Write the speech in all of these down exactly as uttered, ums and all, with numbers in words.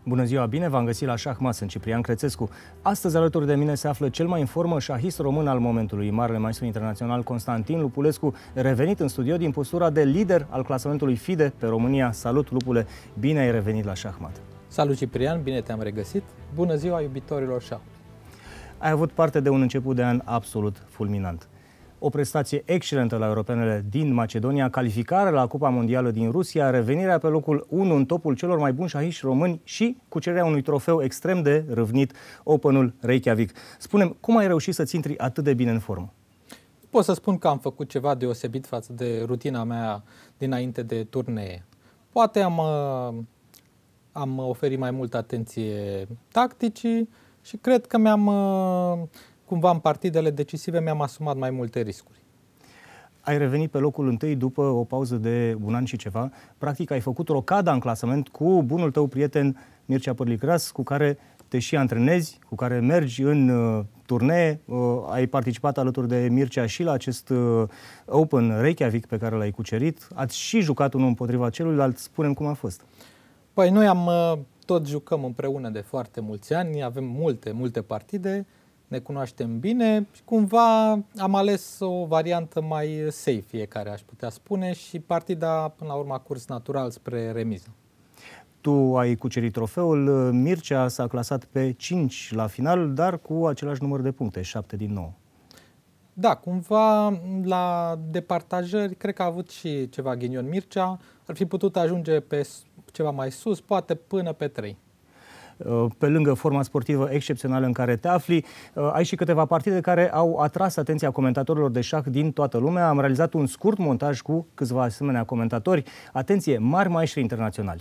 Bună ziua, bine v-am găsit la Șahmat, sunt Ciprian Crețescu. Astăzi alături de mine se află cel mai în formă șahist român al momentului, marele maestru internațional Constantin Lupulescu, revenit în studio din postura de lider al clasamentului FIDE pe România. Salut, Lupule, bine ai revenit la Șahmat. Salut, Ciprian, bine te-am regăsit. Bună ziua iubitorilor șahului. Ai avut parte de un început de an absolut fulminant. O prestație excelentă la europeanele din Macedonia, calificare la Cupa Mondială din Rusia, revenirea pe locul unu în topul celor mai buni șahiști români și cucerirea unui trofeu extrem de râvnit, Openul Reykjavik. Spune-mi, cum ai reușit să-ți intri atât de bine în formă? Pot să spun că am făcut ceva deosebit față de rutina mea dinainte de turnee. Poate am, am oferit mai multă atenție tacticii și cred că mi-am... cumva în partidele decisive mi-am asumat mai multe riscuri. Ai revenit pe locul întâi după o pauză de un an și ceva. Practic ai făcut rocada în clasament cu bunul tău prieten Mircea Părlicras, cu care te și antrenezi, cu care mergi în uh, turnee. Uh, ai participat alături de Mircea și la acest uh, Open Reykjavik pe care l-ai cucerit. Ați și jucat unul împotriva celuilalt. Spune-mi cum a fost. Păi noi am, uh, tot jucăm împreună de foarte mulți ani, avem multe, multe partide. Ne cunoaștem bine și cumva am ales o variantă mai safe, fiecare aș putea spune, și partida până la urmă a curs natural spre remiză. Tu ai cucerit trofeul, Mircea s-a clasat pe cinci la final, dar cu același număr de puncte, șapte din nouă. Da, cumva la departajări cred că a avut și ceva ghinion Mircea, ar fi putut ajunge pe ceva mai sus, poate până pe trei. Pe lângă forma sportivă excepțională în care te afli, ai și câteva partide care au atras atenția comentatorilor de șah din toată lumea. Am realizat un scurt montaj cu câțiva asemenea comentatori. Atenție, mari maestri internaționali.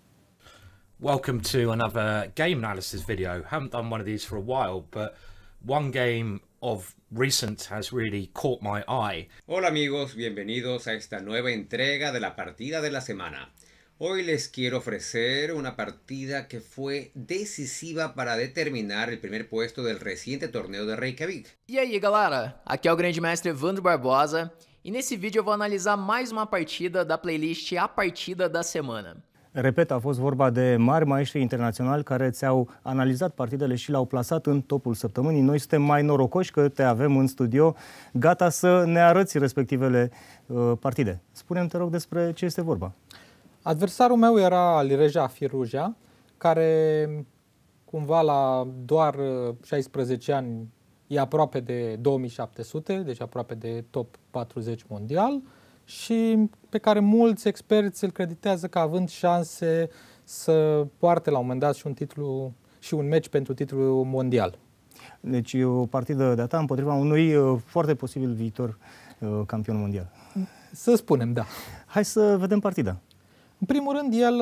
Welcome to another game analysis video. Haven't done one of these for a while, but one game of recent has really caught my eye. Hola amigos, bienvenidos a esta nueva entrega de la partida de la semana. Hoy les quiero ofrecer una partida que fue decisiva para determinar el primer puesto del reciente torneo de Reykjavik. E aí galera, aqui é o grande mestre Evandro Barbosa e nesse vídeo eu vou analisar mais uma partida da playlist A Partida da Semana. Repet, a fost vorba de mari maestri internaționali care ți-au analizat partidele și l-au plasat în topul săptămânii. Noi suntem mai norocoși că te avem în studio, gata să ne arăți respectivele uh, partide. Spune-mi, te rog, despre ce este vorba. Adversarul meu era Alireza Firouzja, care cumva la doar șaisprezece ani e aproape de două mii șapte sute, deci aproape de top patruzeci mondial și pe care mulți experți îl creditează ca având șanse să poarte la un moment dat și un titlu și un meci pentru titlul mondial. Deci e o partidă de-a ta împotriva unui foarte posibil viitor campion mondial. Să spunem, da. Hai să vedem partida. În primul rând, el,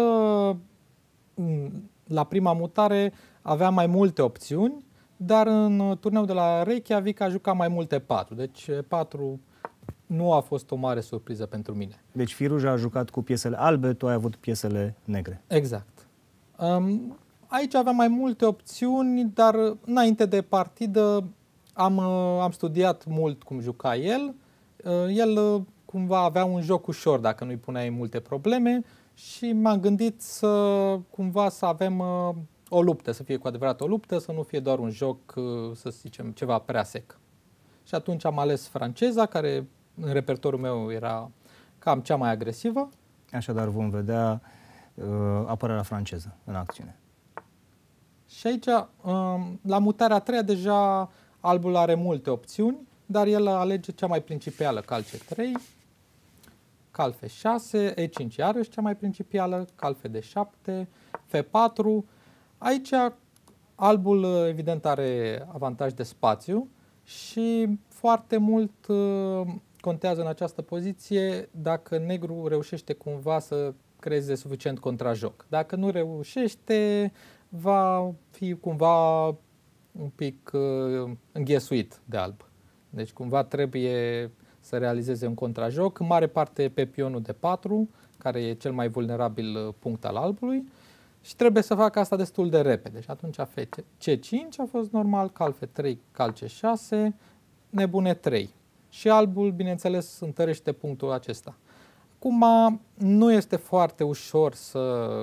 la prima mutare, avea mai multe opțiuni, dar în turneul de la Reykjavik a jucat mai multe patru. Deci patru nu a fost o mare surpriză pentru mine. Deci Firouzja a jucat cu piesele albe, tu ai avut piesele negre. Exact. Aici aveam mai multe opțiuni, dar înainte de partidă am, am studiat mult cum juca el. El cumva avea un joc ușor dacă nu-i puneai multe probleme și m-am gândit să cumva să avem uh, o luptă, să fie cu adevărat o luptă, să nu fie doar un joc, uh, să zicem, ceva prea sec. Și atunci am ales franceza, care în repertoriul meu era cam cea mai agresivă. Așadar vom vedea uh, apărarea franceză în acțiune. Și aici, uh, la mutarea a treia, deja albul are multe opțiuni, dar el alege cea mai principială, cal C trei, cal F șase, E cinci iarăși cea mai principială, cal F D șapte, F patru. Aici albul evident are avantaj de spațiu și foarte mult contează în această poziție dacă negru reușește cumva să creeze suficient contrajoc. Dacă nu reușește, va fi cumva un pic înghesuit de alb. Deci cumva trebuie să realizeze un contrajoc, în mare parte pe pionul de patru, care e cel mai vulnerabil punct al albului, și trebuie să facă asta destul de repede. Și atunci C cinci a fost normal, cal F trei, cal C șase, nebune trei. Și albul, bineînțeles, întărește punctul acesta. Acum, nu este foarte ușor să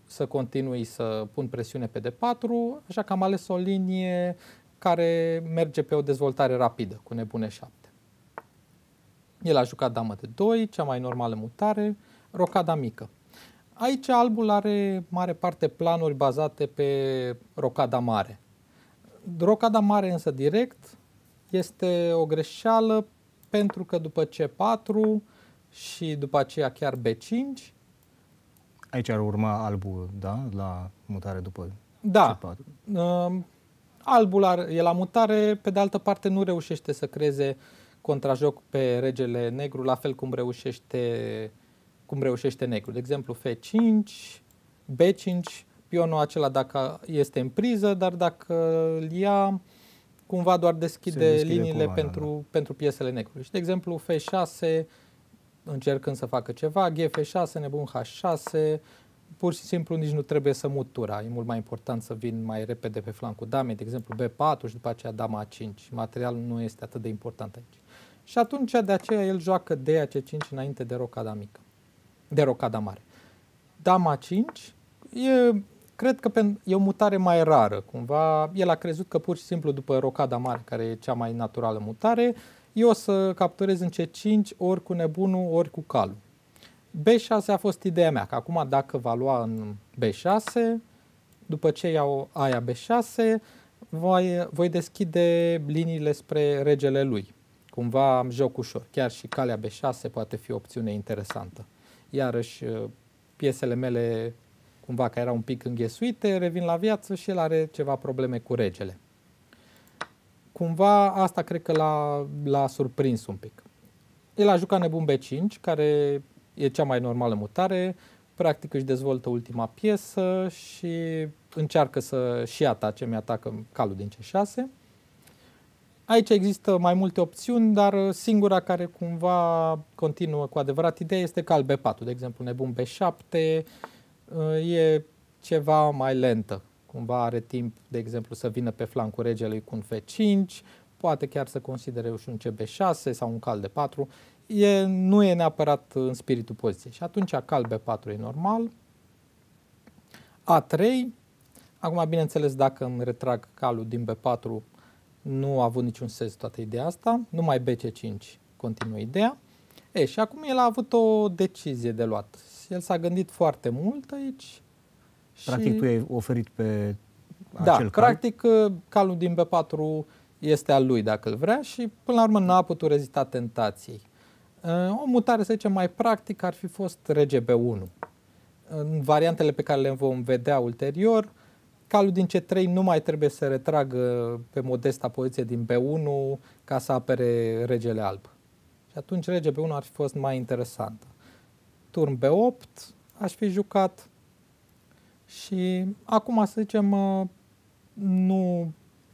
să continui să pun presiune pe D patru, așa că am ales o linie care merge pe o dezvoltare rapidă, cu nebune șapte. El a jucat damă de doi, cea mai normală mutare, rocada mică. Aici albul are mare parte planuri bazate pe rocada mare. Rocada mare însă direct este o greșeală pentru că după C patru și după aceea chiar B cinci. Aici ar urma albul, da? La mutare după da. C patru. Uh, albul are, e la mutare, pe de altă parte nu reușește să creeze contrajoc pe regele negru, la fel cum reușește, cum reușește negru. De exemplu, F cinci, B cinci, pionul acela dacă este în priză, dar dacă îl ia, cumva doar deschide, deschide liniile cumva, pentru, da, da. pentru piesele negrului. Și, de exemplu, F șase, încercând să facă ceva, G F șase, nebun H șase, pur și simplu nici nu trebuie să mut tura. E mult mai important să vin mai repede pe flancul damei, de exemplu B patru și după aceea dama A cinci. Materialul nu este atât de important aici. Și atunci de aceea el joacă D A C cinci înainte de rocada mică, de rocada mare. Dama A cinci, e, cred că e o mutare mai rară. Cumva el a crezut că pur și simplu după rocada mare, care e cea mai naturală mutare, eu o să capturez în C cinci ori cu nebunul, ori cu calul. B șase a fost ideea mea, că acum dacă va lua în B șase, după ce iau aia B șase, voi, voi deschide liniile spre regele lui. Cumva am joc ușor. Chiar și calea B șase poate fi o opțiune interesantă. Iarăși piesele mele, cumva că erau un pic înghesuite, revin la viață și el are ceva probleme cu regele. Cumva asta cred că l-a, l-a surprins un pic. El a jucat nebun B cinci, care e cea mai normală mutare, practic își dezvoltă ultima piesă și încearcă să și atace, mi-atacă calul din C șase. Aici există mai multe opțiuni, dar singura care cumva continuă cu adevărat ideea este cal B patru. De exemplu, nebun B șapte e ceva mai lentă. Cumva are timp, de exemplu, să vină pe flancul regelui cu un F cinci, poate chiar să considere și un C B șase sau un cal D patru. E, nu e neapărat în spiritul poziției. Și atunci cal B patru e normal. A trei. Acum, bineînțeles, dacă îmi retrag calul din B patru, nu a avut niciun sens toată ideea asta. Numai B C cinci continuă ideea. E, și acum el a avut o decizie de luat. El s-a gândit foarte mult aici. Practic și... tu i-ai oferit pe da, acel cal? practic calul din B patru este al lui dacă îl vrea și până la urmă n-a putut rezista tentației. O mutare, să zicem, mai practic ar fi fost rege B unu. În variantele pe care le vom vedea ulterior, calul din C trei nu mai trebuie să retragă pe modesta poziție din B unu ca să apere regele alb. Și atunci rege B unu ar fi fost mai interesantă. Turn B opt aș fi jucat și acum, să zicem, nu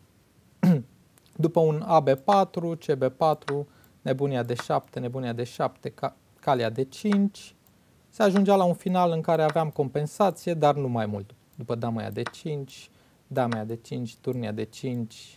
după un A B patru, C B patru, nebunia D șapte, nebunia D șapte, calea D cinci, se ajungea la un final în care aveam compensație, dar nu mai mult. După dama D cinci, dama D cinci, turnia D cinci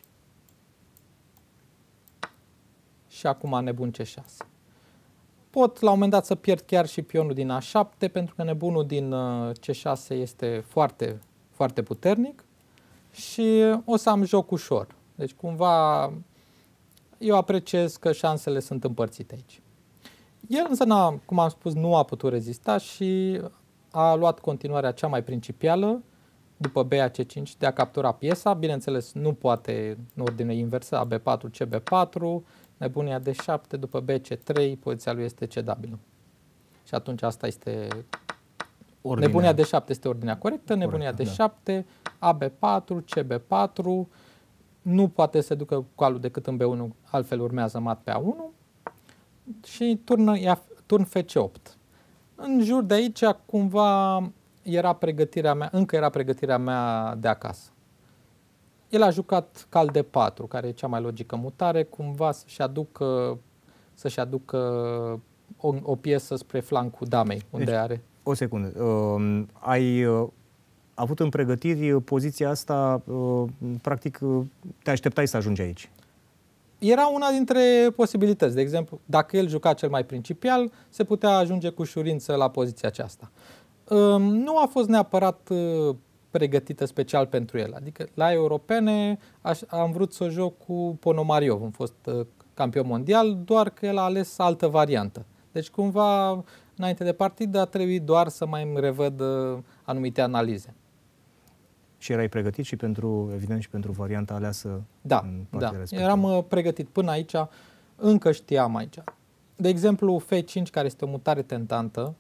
și acum nebun C șase. Pot la un moment dat să pierd chiar și pionul din A șapte, pentru că nebunul din C șase este foarte, foarte puternic și o să am joc ușor. Deci cumva eu apreciez că șansele sunt împărțite aici. El însă, n-a, cum am spus, nu a putut rezista și a luat continuarea cea mai principială după B A C cinci de a captura piesa. Bineînțeles, nu poate în ordine inversă, A B patru, C B patru, nebunia D șapte, după B C trei, poziția lui este cedabilă. Și atunci asta este... Ordinea. Nebunia D șapte este ordinea corectă, nebunia D șapte, da. A B patru, C B patru, nu poate să ducă cu calul decât în B unu, altfel urmează mat pe A unu și turn, turn F C opt. În jur de aici cumva era pregătirea mea, încă era pregătirea mea de acasă. El a jucat cal D patru, care e cea mai logică mutare, cumva să-și aducă, să-și aducă o, o piesă spre flancul damei, unde deci, are... O secundă. Uh, ai uh, avut în pregătiri poziția asta, uh, practic uh, te așteptai să ajungi aici. Era una dintre posibilități. De exemplu, dacă el juca cel mai principial, se putea ajunge cu ușurință la poziția aceasta. Nu a fost neapărat pregătită special pentru el. Adică la europene aș, am vrut să joc cu Ponomariov, am fost campion mondial, doar că el a ales altă variantă. Deci cumva înainte de partidă a trebuit doar să mai îmi revăd anumite analize. Și erai pregătit și pentru, evident, și pentru varianta aleasă da, în da. respectivă. Eram pregătit până aici, încă știam aici. De exemplu, F cinci, care este o mutare tentantă,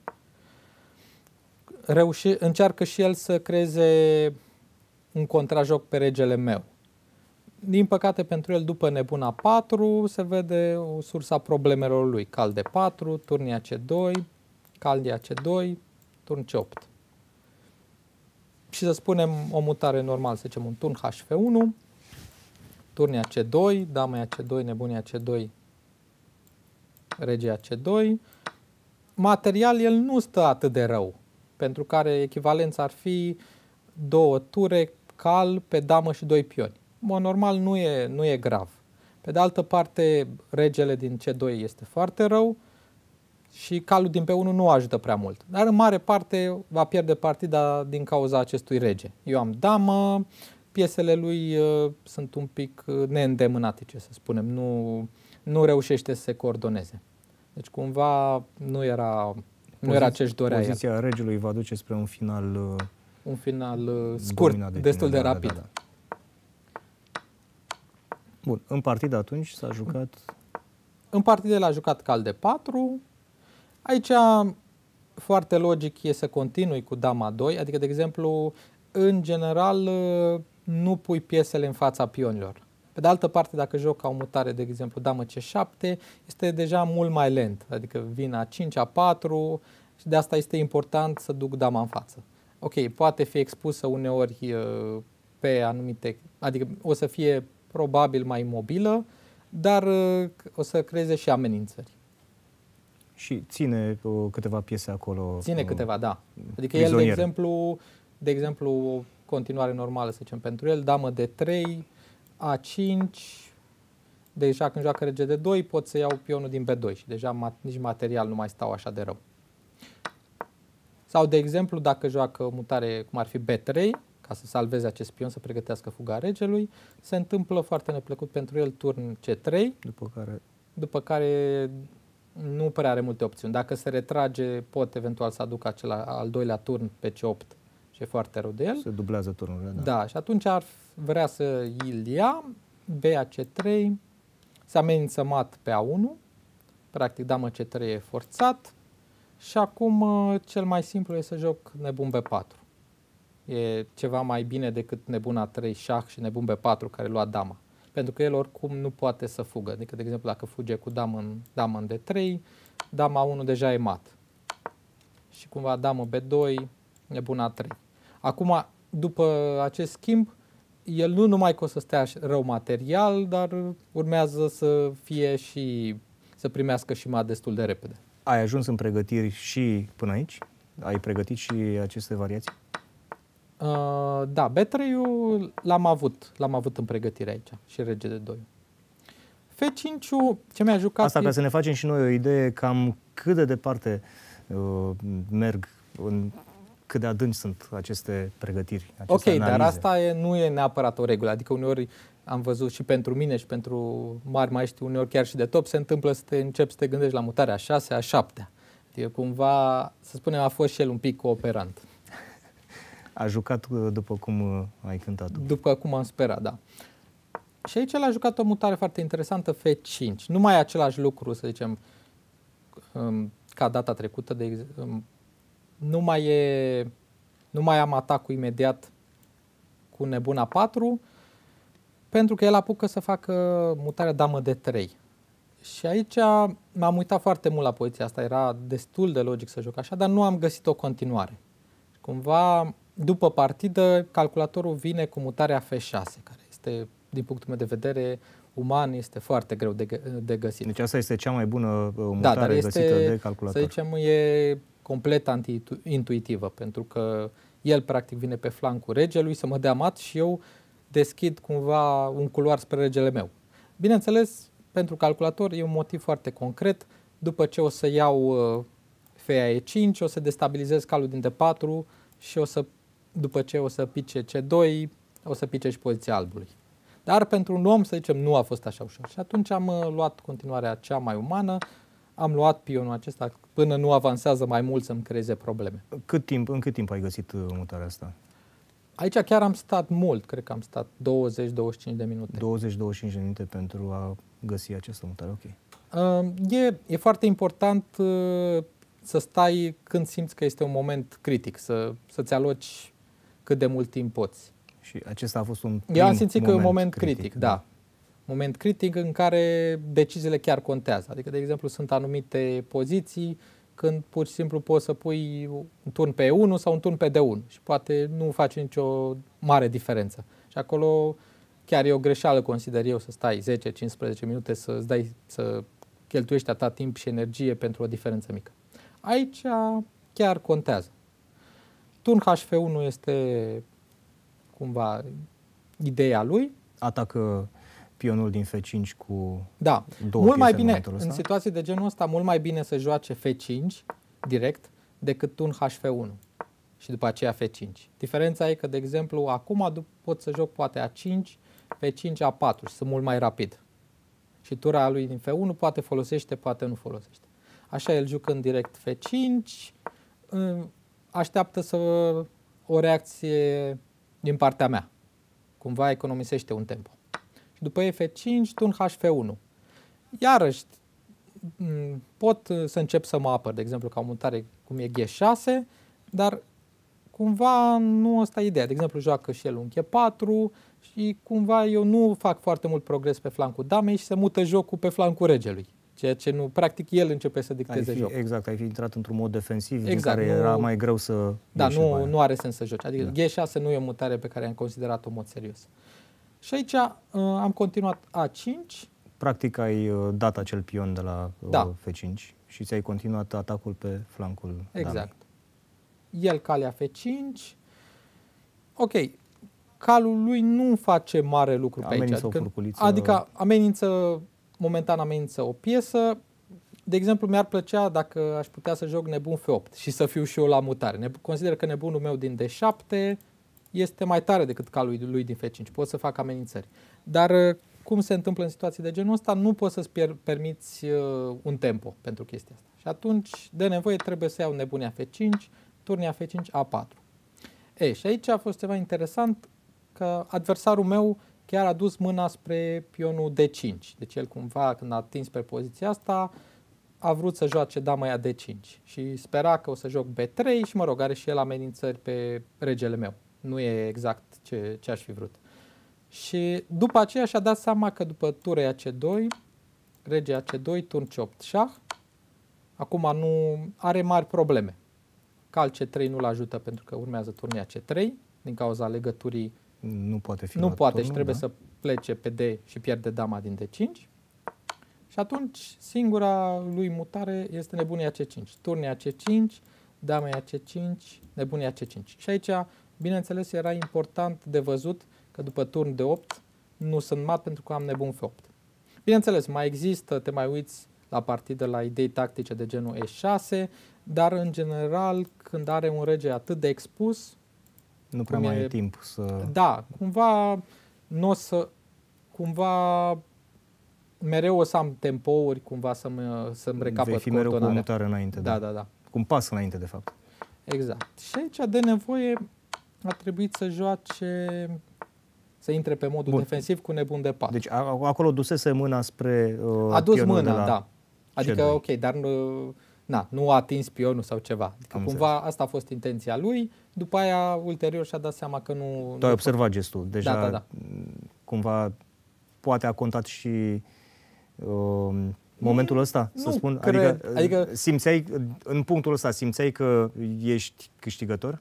reuși, încearcă și el să creeze un contrajoc pe regele meu. Din păcate pentru el, după nebuna patru, se vede o sursă a problemelor lui. Cal de patru, turnia C doi, cal de A C doi, turn C opt. Și să spunem o mutare normală, să zicem un turn H F unu, turnia C doi, dama A C doi, nebunia C doi, rege A C doi. Material el nu stă atât de rău, pentru care echivalența ar fi două ture, cal pe damă și doi pioni. Mă, normal nu e, nu e grav. Pe de altă parte, regele din C doi este foarte rău și calul din P unu nu ajută prea mult. Dar în mare parte va pierde partida din cauza acestui rege. Eu am damă, piesele lui uh, sunt un pic neîndemânatice, să spunem. Nu, nu reușește să se coordoneze. Deci cumva nu era, nu era ce-și dorea el. Poziția regelui va duce spre un final uh, un final uh, scurt, de destul de da, rapid. Da, da, da. Bun, în partidă atunci s-a jucat... În partidă l-a jucat cal de patru. Aici foarte logic e să continui cu dama doi, adică de exemplu, în general nu pui piesele în fața pionilor. Pe de altă parte, dacă joc ca o mutare, de exemplu, damă C șapte, este deja mult mai lent, adică vin A cinci, A patru și de asta este important să duc dama în față. Ok, poate fi expusă uneori pe anumite, adică o să fie probabil mai imobilă, dar o să creeze și amenințări. Și ține uh, câteva piese acolo. Ține uh, câteva, da. Adică prizonier. el, de exemplu, de exemplu, o continuare normală, să zicem, pentru el, damă D trei, A cinci, deja când joacă rege D doi, pot să iau pionul din B doi și deja mat- nici material nu mai stau așa de rău. Sau, de exemplu, dacă joacă mutare cum ar fi B trei, ca să salveze acest pion, să pregătească fuga regelui, se întâmplă foarte neplăcut pentru el turn C trei, după care, după care nu prea are multe opțiuni. Dacă se retrage, pot eventual să aducă acela al doilea turn pe C opt și e foarte rău de el. Se dublează turnurile, da. Da, și atunci ar vrea să îl ia, B A C trei, se amenință mat pe A unu, practic damă C trei e forțat și acum cel mai simplu e să joc nebun B patru. E ceva mai bine decât nebun A trei șah și nebun B patru care lua dama. Pentru că el oricum nu poate să fugă. Adică, de exemplu, dacă fuge cu damă în, damă în D trei, dama A unu deja e mat. Și cumva damă B doi, nebun A trei. Acum, după acest schimb, el nu numai că o să stea rău material, dar urmează să fie și, să primească și mat destul de repede. Ai ajuns în pregătiri și până aici? Ai pregătit și aceste variații? Uh, da, B trei-ul l-am avut, l-am avut în pregătire aici și rege D doi. F cinci-ul, ce mi-a jucat... Asta ca să ne facem și noi o idee cam cât de departe uh, merg, în, cât de adânci sunt aceste pregătiri, aceste Ok, analize. dar asta e, nu e neapărat o regulă. Adică uneori am văzut și pentru mine și pentru mari maestri, uneori chiar și de top, se întâmplă să te începi să te gândești la mutarea a șasea, a șaptea. Adică cumva, să spunem, a fost și el un pic cooperant. A jucat după cum ai cântat. După cum am sperat, da. Și aici l-a jucat o mutare foarte interesantă, F cinci. Nu mai e același lucru, să zicem, ca data trecută. De exemplu, nu mai e, nu mai am atacul imediat cu nebun A patru, pentru că el apucă să facă mutarea damă D trei. Și aici m-am uitat foarte mult la poziția asta. Era destul de logic să joc așa, dar nu am găsit o continuare. Cumva, după partidă, calculatorul vine cu mutarea F șase, care este, din punctul meu de vedere, uman, este foarte greu de, de găsit. Deci asta este cea mai bună mutare da, dar este, găsită de calculator. Să zicem, e complet anti-intuitivă, pentru că el practic vine pe flancul regelui să mă dea mat și eu deschid cumva un culoar spre regele meu. Bineînțeles, pentru calculator e un motiv foarte concret. După ce o să iau feia e cinci, o să destabilizez calul din D patru și o să, după ce o să pice C doi, o să pice și poziția albului. Dar pentru un om, să zicem, nu a fost așa ușor. Și atunci am luat continuarea cea mai umană, am luat pionul acesta până nu avansează mai mult să-mi creeze probleme. Cât timp, în cât timp ai găsit mutarea asta? Aici chiar am stat mult, cred că am stat douăzeci douăzeci și cinci de minute. douăzeci douăzeci și cinci de minute pentru a găsi această mutare, ok. E, e foarte important să stai când simți că este un moment critic, să, să-ți aloci cât de mult timp poți. Și acesta a fost un prim Eu am simțit că e un moment moment critic, critic da. da. Moment critic în care deciziile chiar contează. Adică, de exemplu, sunt anumite poziții când pur și simplu poți să pui un turn pe E unu sau un turn pe D unu și poate nu face nicio mare diferență. Și acolo chiar e o greșeală, consider eu, să stai zece cincisprezece minute să-ți dai, să cheltuiești atât timp și energie pentru o diferență mică. Aici chiar contează. Turn H F unu este cumva ideea lui. Atacă pionul din F cinci cu da. două mult mai bine, în, în situații de genul ăsta, mult mai bine să joace F cinci direct decât turn H F unu și după aceea F cinci. Diferența e că, de exemplu, acum pot să joc poate A cinci, F cinci, A patru și sunt mult mai rapid. Și tura lui din F unu poate folosește, poate nu folosește. Așa, el jucând direct F cinci, așteaptă să o reacție din partea mea. Cumva economisește un tempo. Și după F cinci, turn H F unu. Iarăși, pot să încep să mă apăr, de exemplu, ca o mutare cum e G șase, dar cumva nu asta e ideea. De exemplu, joacă și el un G patru și cumva eu nu fac foarte mult progres pe flancul damei și se mută jocul pe flancul regelui. Ceea ce nu, practic, el începe să dicteze jocul. Exact, ai fi intrat într-un mod defensiv exact, din care nu, era mai greu să... Da, nu, nu are sens să joci. Adică da. G șase nu e o mutare pe care am considerat-o în mod serios. Și aici uh, am continuat A cinci. Practic ai uh, dat acel pion de la uh, da. F cinci și ți-ai continuat atacul pe flancul exact. damei. El calea F cinci. Ok. Calul lui nu face mare lucru pe amenință aici. Adică, o furculiță. adică amenință, momentan amenință o piesă. De exemplu, mi-ar plăcea dacă aș putea să joc nebun F opt și să fiu și eu la mutare. Consider că nebunul meu din D șapte este mai tare decât calul lui din F cinci. Pot să fac amenințări. Dar cum se întâmplă în situații de genul ăsta, nu poți să-ți permiți uh, un tempo pentru chestia asta. Și atunci, de nevoie, trebuie să iau nebunia F cinci, turnia F cinci, A patru. E, și aici a fost ceva interesant, că adversarul meu chiar a dus mâna spre pionul D cinci. Deci el cumva, când a atins pe poziția asta, a vrut să joace dama aia D cinci. Și spera că o să joc B trei și, mă rog, are și el amenințări pe regele meu. Nu e exact ce, ce aș fi vrut. Și după aceea și-a dat seama că după tura A C doi, rege A C doi, turn C opt șah, acum nu are mari probleme. Cal C trei nu-l ajută pentru că urmează turnia A C trei, din cauza legăturii. Nu poate fi Nu poate turnul, și trebuie da? să plece pe D și pierde dama din D cinci. Și atunci singura lui mutare este nebunia C cinci. Turnia C cinci, dama C cinci, nebunia C cinci. Și aici, bineînțeles, era important de văzut că după turn D opt nu sunt mat pentru că am nebun F opt. Bineînțeles, mai există, te mai uiți la partidă la idei tactice de genul E șase, dar în general când are un rege atât de expus, nu prea mai e timp să... Da, cumva nu o să... Cumva mereu o să am tempouri, cumva să-mi, să-mi recapăt Vei fi mereu cu o coordonarea. mutare înainte. Da, da, da. Cu un pas înainte, de fapt. Exact. Și aici, de nevoie, a trebuit să joace... să intre pe modul Bun. defensiv cu nebun de patru. Deci a, acolo dusese mâna spre uh, A dus pionul mâna, de la da. Adică, C doi. ok, dar nu, na, nu a atins pionul sau ceva. Adică Am cumva înțeles. asta a fost intenția lui. După aia, ulterior, și-a dat seama că nu... Tu nu ai observat gestul. Deja Da, da, da. cumva poate a contat și uh, momentul ăsta, nu să spun? cred. Adică, Adică- simțeai, în punctul ăsta, simțeai că ești câștigător?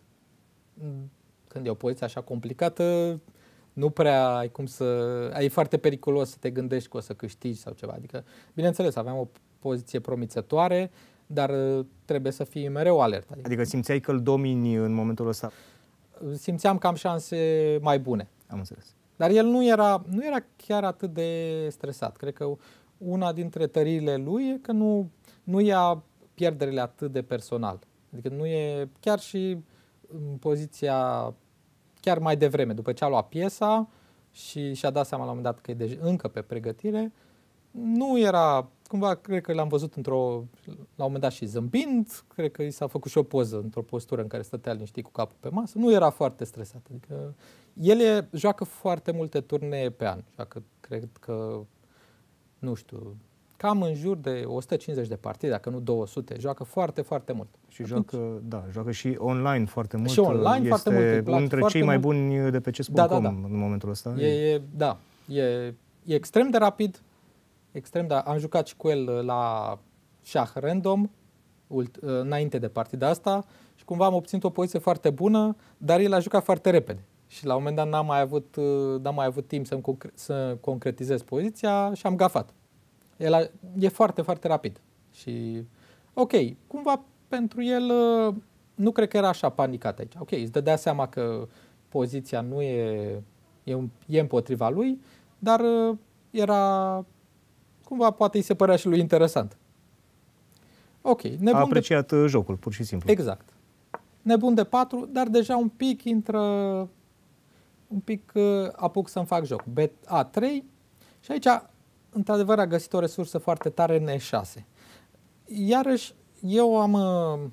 Când e o poziție așa complicată, nu prea ai cum să... E foarte periculos să te gândești că o să câștigi sau ceva. Adică, bineînțeles, aveam o poziție promițătoare, dar trebuie să fii mereu alert. Adică, Adică simțeai că îl domini în momentul ăsta? simțeam că am șanse mai bune. Am înțeles. Dar el nu era, nu era chiar atât de stresat. Cred că una dintre tăriile lui e că nu, nu ia pierderile atât de personal. Adică nu e chiar și în poziția chiar mai devreme, după ce a luat piesa și și-a dat seama la un moment dat că e de, încă pe pregătire, nu era, cumva, cred că l-am văzut într-o, la un moment dat și zâmbind, cred că i s-a făcut și o poză într-o postură în care stătea liniștit cu capul pe masă, nu era foarte stresat. Adică el e, joacă foarte multe turnee pe an, joacă, cred că, nu știu, cam în jur de o sută cincizeci de partide, dacă nu două sute, joacă foarte, foarte mult. Și joacă, da, joacă și online foarte mult. Și online este foarte mult. Este unul dintre cei mai buni de pe chess punct com da, da, da. în momentul ăsta. E, e, da, e, e extrem de rapid, extrem de, am jucat și cu el la șah random, ult, înainte de partida asta și cumva am obținut o poziție foarte bună, dar el a jucat foarte repede. Și la un moment dat n-am mai avut, n-am mai avut timp să, concre- să concretizez poziția și am gafat. El a, e foarte, foarte rapid. Și, ok, cumva pentru el nu cred că era așa panicat aici. Ok, îți dădea seama că poziția nu e, e, e împotriva lui, dar era, cumva poate îi se părea și lui interesant. Ok, nebun a apreciat de... jocul, pur și simplu. Exact. Nebun de patru, dar deja un pic intră, un pic uh, apuc să-mi fac joc. B A trei și aici, într-adevăr, a găsit o resursă foarte tare în E șase. Iarăși, eu am uh,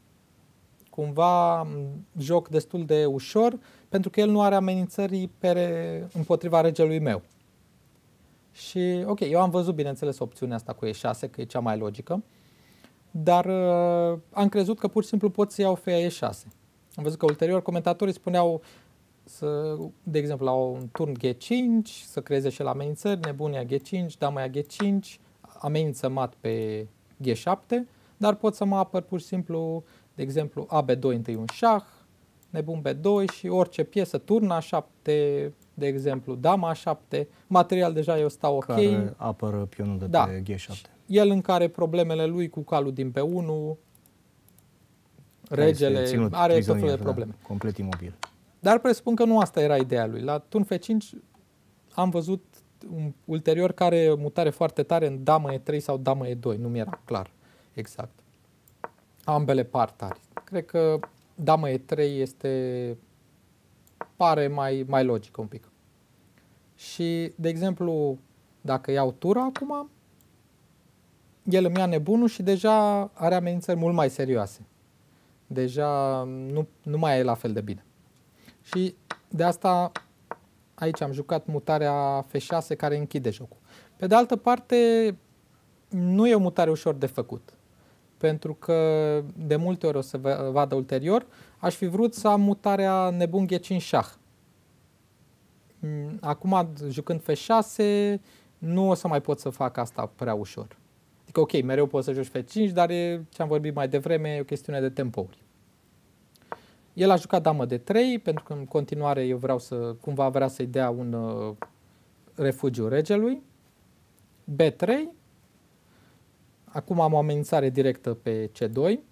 cumva joc destul de ușor, pentru că el nu are amenințări pe, împotriva regelui meu. Și, ok, eu am văzut, bineînțeles, opțiunea asta cu E șase, că e cea mai logică, dar uh, am crezut că pur și simplu pot să iau feia E șase. Am văzut că ulterior comentatorii spuneau, să, de exemplu, la un turn G cinci, să creeze și la amenințări, nebunia G cinci, dama G cinci, amenință mat pe G șapte, dar pot să mă apăr pur și simplu, de exemplu, A B doi întâi un șah, nebun B doi și orice piesă, turn A șapte, de exemplu, dama A șapte, material deja eu stau ok. Care apără pionul de da. pe G șapte. El în care problemele lui cu calul din B unu, regele, are tot felul de probleme. Da, complet imobil. Dar presupun că nu asta era ideea lui. La turn F cinci am văzut un, ulterior care mutare foarte tare în damă E trei sau damă E doi. Nu mi-era clar exact. Ambele par tari. Cred că damă E trei este, pare mai, mai logic un pic. Și, de exemplu, dacă iau tura acum, el îmi ia nebunul și deja are amenințări mult mai serioase. Deja nu, nu mai e la fel de bine. Și de asta aici am jucat mutarea F șase care închide jocul. Pe de altă parte, nu e o mutare ușor de făcut. Pentru că de multe ori o să vadă ulterior, aș fi vrut să am mutarea nebun G cinci șah. Acum, jucând F șase, nu o să mai pot să fac asta prea ușor. Adică, ok, mereu poți să joci F cinci, dar e, ce am vorbit mai devreme, e o chestiune de tempouri. El a jucat damă de trei, pentru că în continuare eu vreau să, cumva vrea să-i dea un uh, refugiu regelui. B trei. Acum am o amenințare directă pe C doi.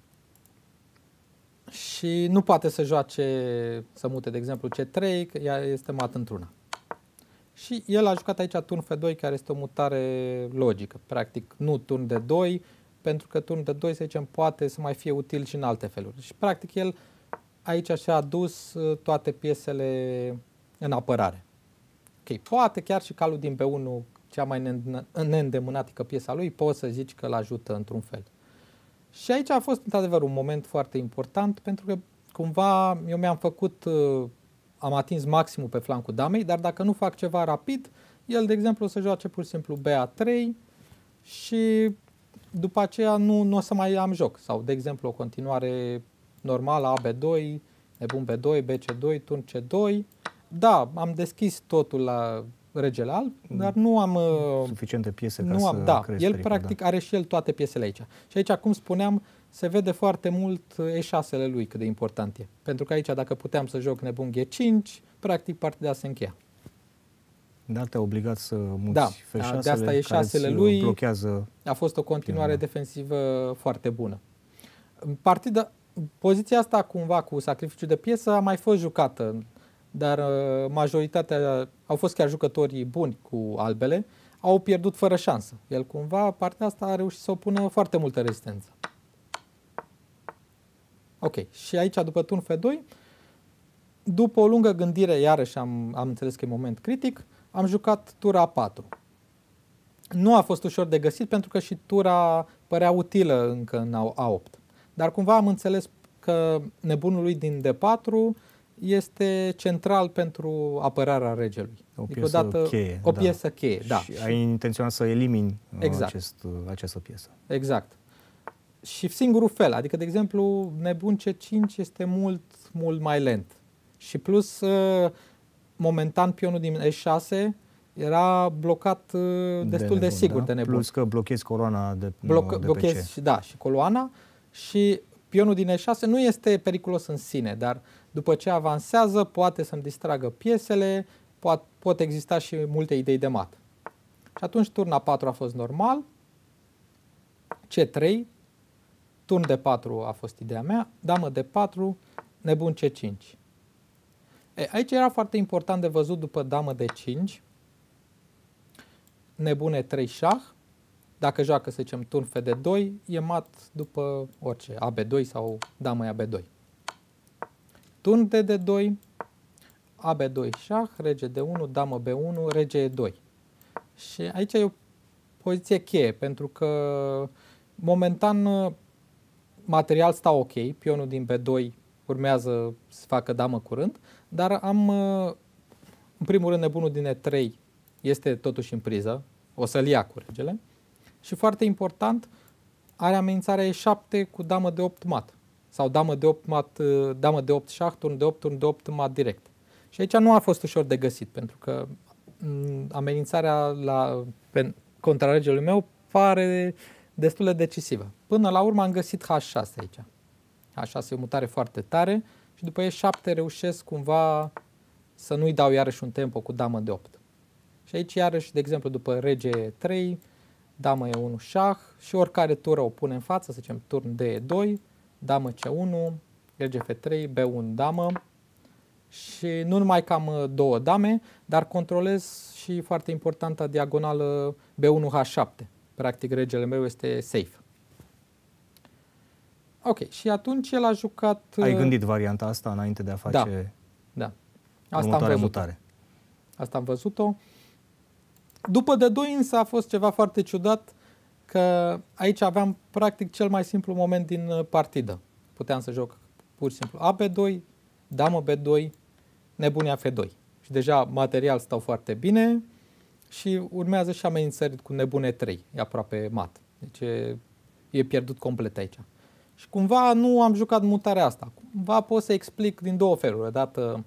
Și nu poate să joace, să mute, de exemplu, C trei, că ea este mat într-una. Și el a jucat aici turn F doi, care este o mutare logică. Practic, nu turn D doi, pentru că turn D doi, să zicem, poate să mai fie util și în alte feluri. Și, practic, el aici și-a adus toate piesele în apărare. Ok, poate chiar și calul din B unu, cea mai neîndemânatică piesa lui, poți să zici că îl ajută într-un fel. Și aici a fost, într-adevăr, un moment foarte important, pentru că, cumva, eu mi-am făcut... am atins maximul pe flancul damei, dar dacă nu fac ceva rapid, el, de exemplu, o să joace pur și simplu B A trei și după aceea nu, nu o să mai am joc. Sau, de exemplu, o continuare normală A B doi, nebun B doi, B C doi, turn C doi. Da, am deschis totul la regele alb, dar nu am... Suficiente piese ca nu am, să da, creezi el pericol, practic da. are și el toate piesele aici. Și aici, cum spuneam, se vede foarte mult E șase-le lui cât de important e. Pentru că aici, dacă puteam să joc nebun G cinci, practic partida se încheia. Dar te-a obligat să muți da, F șase-le, de asta E șase-le lui blochează. A fost o continuare pionul defensivă foarte bună. Partida, poziția asta, cumva, cu sacrificiu de piesă, a mai fost jucată, dar majoritatea, au fost chiar jucătorii buni cu albele, au pierdut fără șansă. El, cumva, partea asta a reușit să opună foarte multă rezistență. Ok, și aici după turn F doi, după o lungă gândire, iarăși am, am înțeles că e moment critic, am jucat tura A patru. Nu a fost ușor de găsit pentru că și tura părea utilă încă în A opt. Dar cumva am înțeles că nebunul lui din D patru este central pentru apărarea regelui. O adică piesă odată, cheie. O da. piesă cheie, da. Și ai intenționat să elimini Exact. acest, această piesă. Exact. Și singurul fel, adică de exemplu nebun C cinci este mult, mult mai lent. Și plus, momentan pionul din E șase era blocat destul de, nebun, de sigur da? de nebun. Plus că blochezi coloana de, Bloc, de blochezi, și, da, și coloana și pionul din E șase nu este periculos în sine, dar după ce avansează poate să-mi distragă piesele, pot, pot exista și multe idei de mat. Și atunci turn A patru a fost normal, C trei, turn D patru a fost ideea mea, damă D patru, nebun C cinci. E, aici era foarte important de văzut după damă D cinci, nebun E trei șah, dacă joacă, să zicem, turn F D doi, e mat după orice, A B doi sau damă A B doi. Turn D D doi, A B doi șah, rege D unu, damă B unu, rege E doi. Și aici e o poziție cheie, pentru că momentan material sta ok, pionul din B doi urmează să facă damă curând, dar am, în primul rând, nebunul din E trei este totuși în priză, o să-l ia cu regele. Și foarte important, are amenințarea E șapte cu damă de opt mat. Sau damă de opt mat, damă de opt șah, turn de opt, turn de opt mat direct. Și aici nu a fost ușor de găsit, pentru că m, amenințarea la, pe, contra regelui meu pare destul de decisivă. Până la urmă am găsit H șase aici. H șase e o mutare foarte tare și după E șapte reușesc cumva să nu-i dau iarăși un tempo cu damă de opt. Și aici iarăși, de exemplu, după rege E trei, damă E unu șah și oricare tură o pune în față, să zicem turn D E doi, damă C unu, rege F trei, B unu damă și nu numai că am două dame, dar controlez și foarte importantă diagonală B unu H șapte. Practic regele meu este safe. Ok, și atunci el a jucat... Ai gândit varianta asta înainte de a face da, da. Asta următoarea am mutare? Asta am văzut-o. După D doi însă a fost ceva foarte ciudat, că aici aveam practic cel mai simplu moment din partidă. Puteam să joc pur și simplu A B doi, damă B doi, nebunia F doi. Și deja material stau foarte bine și urmează și amenințări cu nebun E trei, e aproape mat. Deci e, e pierdut complet aici. Și cumva nu am jucat mutarea asta. Cumva pot să explic din două feluri. Odată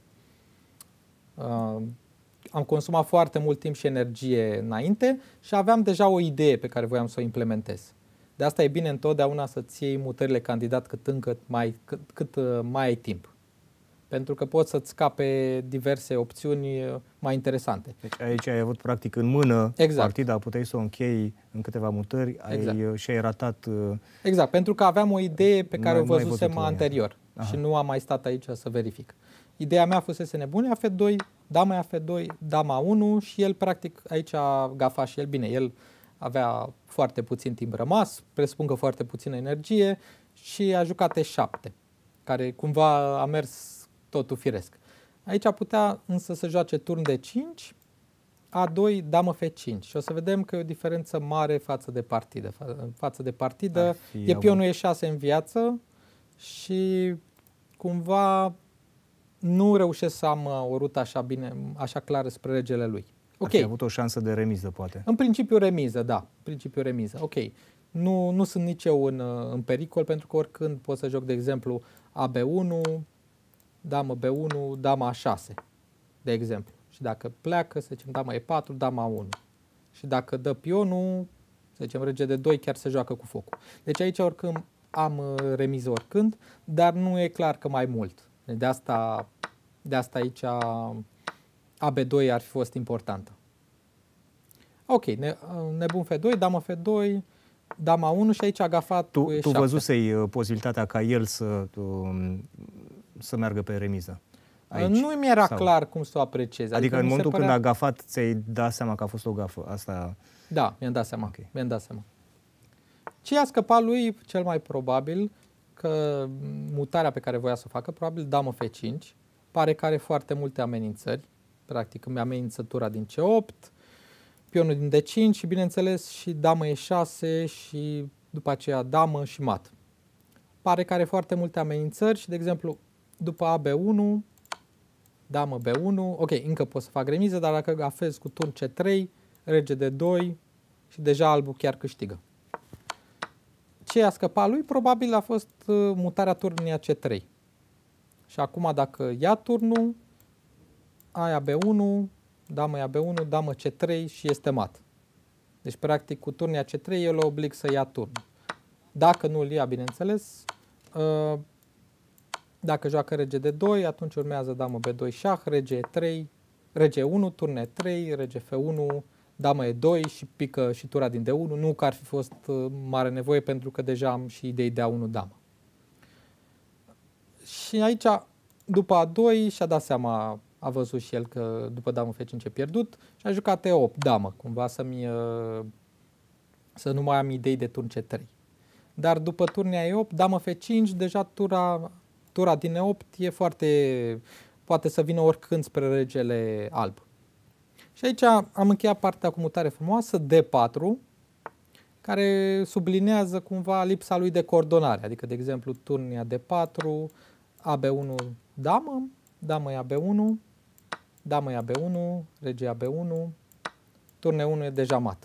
uh, am consumat foarte mult timp și energie înainte și aveam deja o idee pe care voiam să o implementez. De asta e bine întotdeauna să-ți iei mutările candidat cât încă mai, cât, cât mai ai timp. Pentru că poți să-ți scape diverse opțiuni mai interesante. Deci aici ai avut practic în mână exact. partida, puteai să o închei în câteva mutări, exact. ai, și ai ratat... Exact, pentru că aveam o idee pe care o văzusem anterior Aha. și nu am mai stat aici să verific. Ideea mea fusese nebunia F doi, dama F doi, dama unu și el practic aici a gafat și el bine. El avea foarte puțin timp rămas, presupun că foarte puțină energie și a jucat E șapte, care cumva a mers totul firesc. Aici putea însă să joace turn D cinci, A doi, damă F cinci și o să vedem că e o diferență mare față de partidă. Față de partidă e pionul E șase în viață și cumva nu reușesc să am o rută așa bine, așa clară spre regele lui. Ok. Ai avut o șansă de remiză, poate. În principiu remiză, da. În principiu remiză. Ok. Nu, nu sunt nici eu în, în pericol, pentru că oricând pot să joc, de exemplu, A B unu, damă B unu, dama A șase, de exemplu. Și dacă pleacă, să zicem, dama E patru, dama A unu. Și dacă dă pionul, să zicem, rege D doi, chiar se joacă cu focul. Deci aici oricând am remiză oricând, dar nu e clar că mai mult. De asta, de asta aici A B doi ar fi fost importantă. Ok, ne, nebun F doi, damă F doi, dama unu și aici a gafat tu, cu E Tu șapte. văzusei posibilitatea ca el să, să meargă pe remiză? Aici, nu mi era sau? clar cum să o apreciez. Adică, adică în momentul părea... când a gafat, ți-ai dat seama că a fost o gafă. Asta... Da, mi-am dat seama. Okay. Mi-am dat seama. Ce a scăpat lui, cel mai probabil, că mutarea pe care voia să o facă, probabil damă F cinci, pare că are foarte multe amenințări. Practic îmi amenință tura din C opt, pionul din D cinci și, bineînțeles, și damă E șase și după aceea damă și mat. Pare că are foarte multe amenințări și, de exemplu, după A B unu, damă B unu, ok, încă pot să fac remiză, dar dacă gafez cu turn C trei, rege D doi și deja albul chiar câștigă. Ce a scăpat lui probabil a fost mutarea turnului C trei. Și acum dacă ia turnul, aia B unu, damă ia B unu, damă C trei și este mat. Deci practic cu turnul C trei eu îl oblig să ia turnul. Dacă nu îl ia, bineînțeles, dacă joacă rege D doi, atunci urmează damă B doi șah, rege E trei, rege E unu, turn E trei, rege F unu, damă E doi și pică și tura din D unu. Nu că ar fi fost mare nevoie pentru că deja am și idei de A unu damă. Și aici, după A doi, și-a dat seama, a văzut și el că după damă F cinci e pierdut și a jucat E opt damă, cumva să-mi, să nu mai am idei de turn C trei. Dar după turnia E opt, damă F cinci, deja tura, tura din E opt e foarte, poate să vină oricând spre regele alb. Și aici am încheiat partea cu mutare frumoasă, D patru, care sublinează cumva lipsa lui de coordonare. Adică, de exemplu, turnia D patru, A B unu damă, damă ia B unu, damă ia B unu, rege ia B unu, turn E unu e deja mat.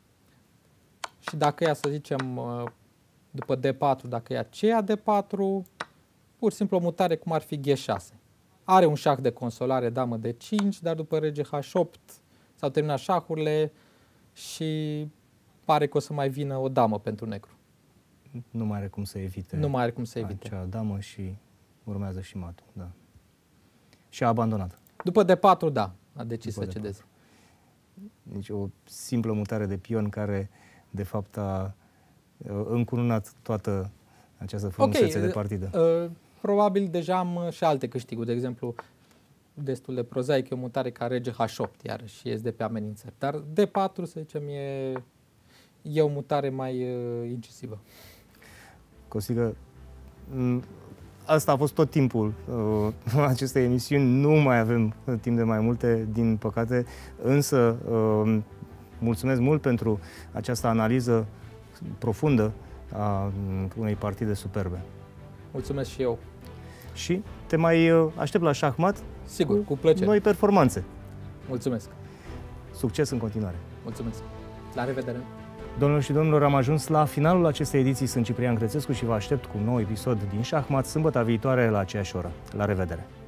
Și dacă ia, să zicem, după D patru, dacă ia C ia D patru, pur și simplu o mutare cum ar fi G șase. Are un șah de consolare, damă D cinci, dar după rege H opt s-au terminat șahurile și pare că o să mai vină o damă pentru negru. Nu mai are cum să evite. Nu mai are cum să evite. Acea damă și urmează și matul. Da. Și a abandonat. După D patru, da, a decis După să cedeze. Deci o simplă mutare de pion care, de fapt, a încununat toată această frumusețe okay, de partidă. Uh, probabil deja am și alte câștiguri. De exemplu, destul de prozaic, e o mutare ca rege H opt, iarăși ies de pe amenințări. Dar D patru, să zicem, e, e o mutare mai uh, incisivă. Costică, asta a fost tot timpul uh, acestei emisiuni. Nu mai avem timp de mai multe, din păcate, însă uh, mulțumesc mult pentru această analiză profundă a unei partide superbe. Mulțumesc și eu. Și te mai aștept la șahmat. Sigur, cu, cu plăcere. Noi performanțe. Mulțumesc. Succes în continuare. Mulțumesc. La revedere. Domnilor și domnilor, am ajuns la finalul acestei ediții. Sunt Ciprian Crețescu și vă aștept cu un nou episod din șahmat sâmbătă viitoare la aceeași oră. La revedere.